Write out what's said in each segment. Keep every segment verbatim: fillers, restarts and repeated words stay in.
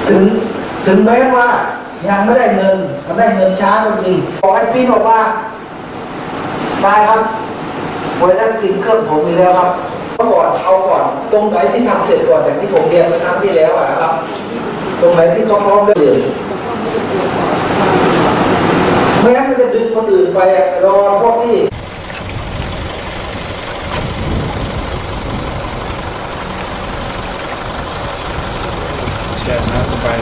ถึงถึงแม้ว่ายังไม่ได้เงินมันได้เงินช้าก็จริงขอให้พี่บอกว่าได้ครับบริษัทสินเครื่องผมมีแล้วครับเอาก่อนเอาก่อนตรงไหนที่ทำเสร็จก่อนอย่างที่ผมเรียนเมื่อครั้งที่แล้วนะครับตรงไหนที่เขาพร้อมเลยแม้มันจะดึงคนอื่นไปรอพวกที่แช่น้ำสบาย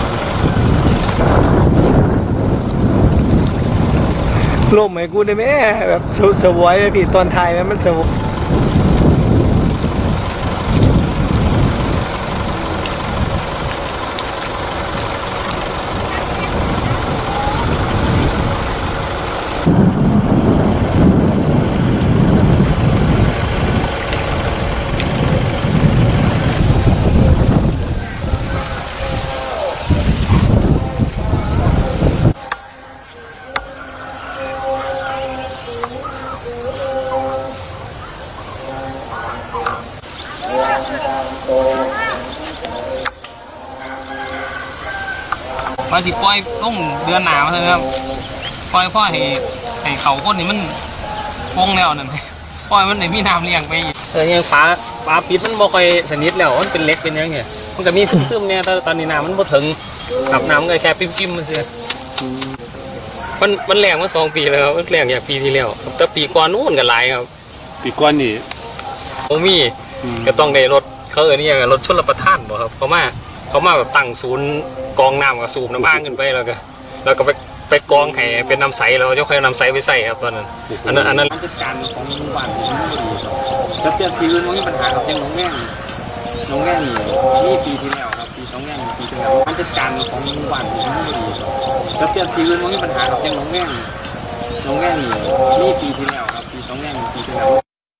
ลมไหมกูได้ไหมแบบสวยๆพี่ตอนถ่ายมันสวยมาสิปล่อยต้องเดือนหนาวใช่ไหมครับปล่อยพ่อให้ให้เขาก้นนี่มันฟงแล้วนั่นปล่อยมันในมีน้ำเลี้ยงไปเออยังปลาปลาปิดมันบ่ค่อยสนิทแล้วมันเป็นเล็กเป็นยังไงมันก็มีซึมๆเนี่ยแต่ตอนนี้น้ำมันบ่ถึงขับน้ำมันก็แค่ปิ้มๆมันเสียมันมันแรงมาสองปีแล้วครับมันแรงอย่างปีที่แล้วแต่ปีก่อนนู้นก็หลายครับปีก่อนนี่โอ้มีก็ต้องได้รถเขาเออนี่รถชลประทานบ่ครับเขามาเขามาแบบตั้งศูนย์กองน้ำกับสูบน้ำอ้างขึ้นไปแล้วก็แล้วก็ไปไปกองแห่เป็นน้ำใสเราจะค่อยนำใสไปใส่ครับตอนนั้นอันนั้นอันนั้นจัดการของหมู่บ้านแล้วเจ้าที่อื่นมันมีปัญหากับเจ้าน้องแง่น้องแง่นี่ปีที่แล้วครับปีน้องแง่ปีที่แล้วมันจัดการของหมู่บ้านแล้วเจ้าที่อื่นมันมีปัญหากับเจ้าน้องแง่น้องแง่นี่ปีที่แล้วครับปีน้องแง่ปีที่แล้ว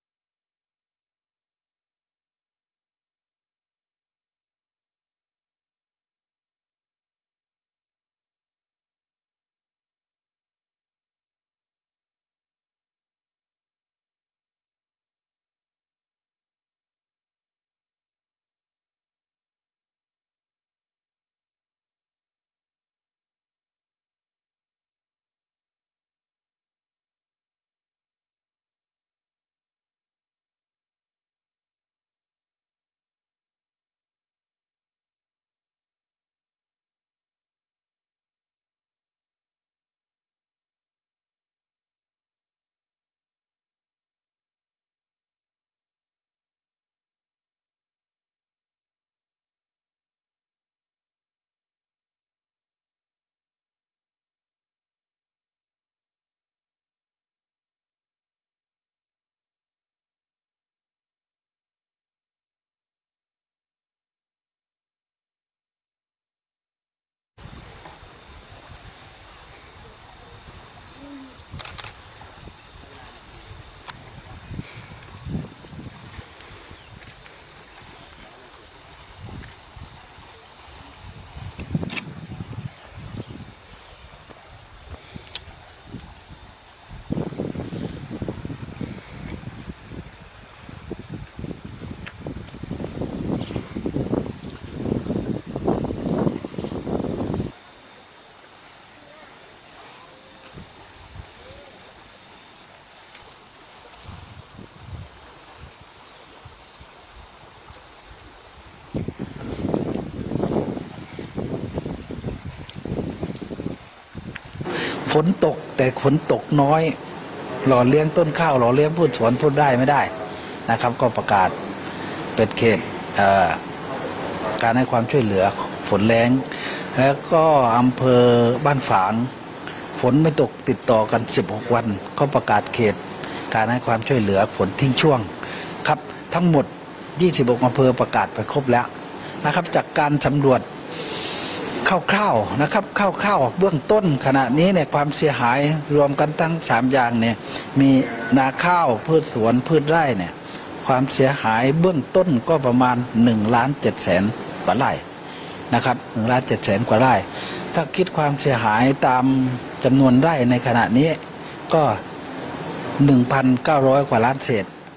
ฝนตกแต่ฝนตกน้อยหล่อเลี้ยงต้นข้าวหล่อเลี้ยงพืชสวนพูดได้ไม่ได้นะครับก็ประกาศเป็นเขตการให้ความช่วยเหลือฝนแรงแล้วก็อำเภอบ้านฝางฝนไม่ตกติดต่อกันสิบหกวันก็ประกาศเขตการให้ความช่วยเหลือฝนทิ้งช่วงครับทั้งหมดยี่สิบหกอำเภอประกาศไปครบแล้วนะครับจากการสำรวจคร่าวๆนะครับคร่าวๆเบื้องต้นขณะนี้เนี่ยความเสียหายรวมกันทั้งสามอย่างเนี่ยมีนาข้าวพืชสวนพืชไร่เนี่ยความเสียหายเบื้องต้นก็ประมาณหนึ่งล้านเจ็ดแสนกว่าไร่นะครับหนึ่งล้านเจ็ดแสนกว่าไร่ถ้าคิดความเสียหายตามจำนวนไร่ในขณะนี้ก็หนึ่งพันเก้าร้อยกว่าล้านเศษ